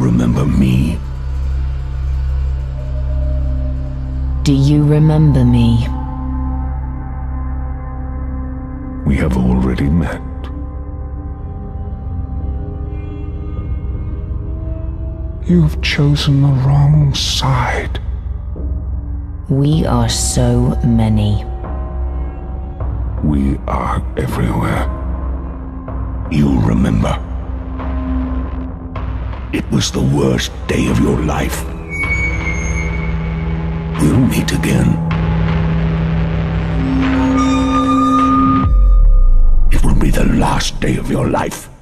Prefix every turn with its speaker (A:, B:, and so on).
A: remember me?
B: Do you remember me?
A: We have already met. You've chosen the wrong side.
B: We are so many.
A: We are everywhere. You remember. It was the worst day of your life. We'll meet again. It will be the last day of your life.